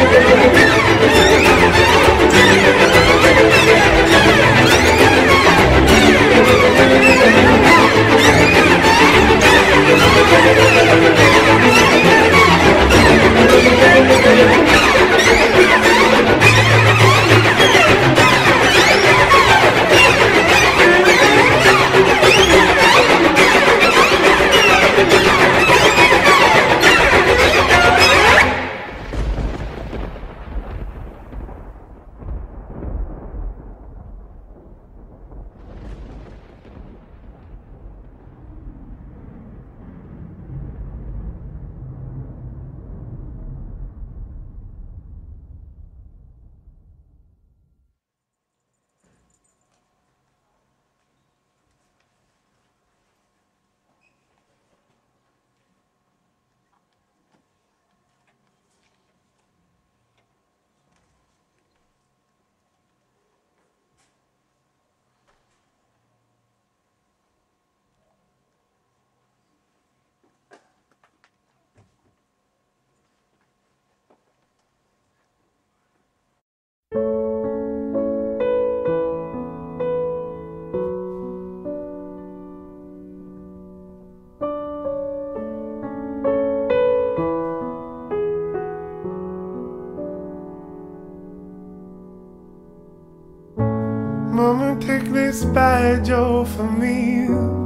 Mama, take this badge off of me.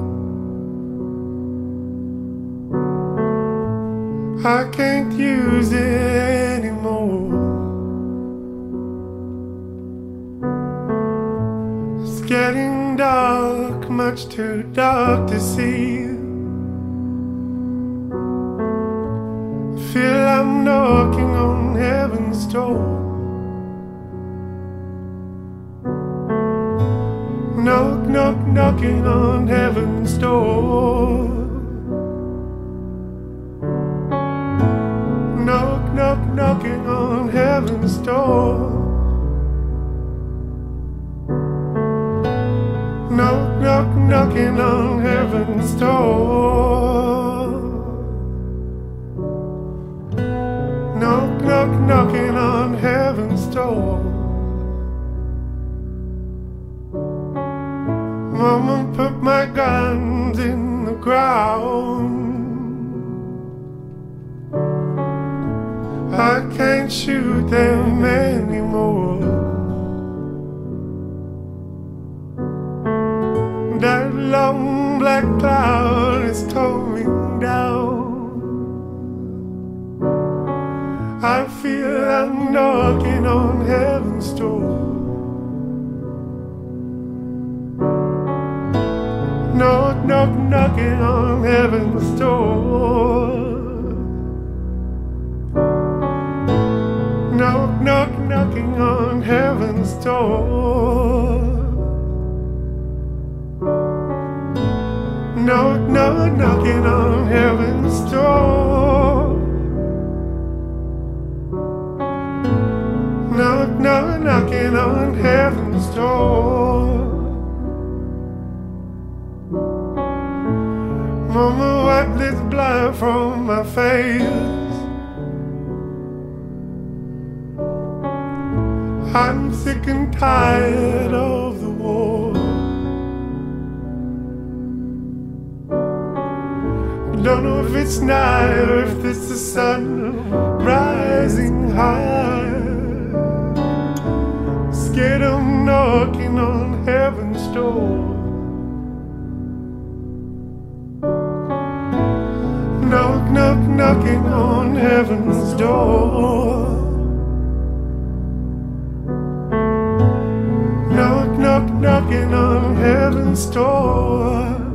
I can't use it anymore. It's getting dark, much too dark to see. I feel I'm knocking on heaven's door. Knock, knock, knocking on heaven's door. Knock, knock, knocking on heaven's door. Knock, knock, knocking on heaven's door. Knock, knock, knocking on heaven's door. Mama, put my guns in the ground. I can't shoot them anymore. That long black cloud is coming down. I feel I'm knocking on heaven's door. Knock, knock, knocking on heaven's door. Knock, knock, knocking on heaven's door. Knock, knock, knocking on heaven's door. Knock, knock, knocking on heaven's door. Mama, wipe this blood from my face. I'm sick and tired of the war. Don't know if it's night or if it's the sun rising high. Scared of knocking on heaven's door. Knock, knock, knocking on heaven's door. Knock, knock, knocking on heaven's door.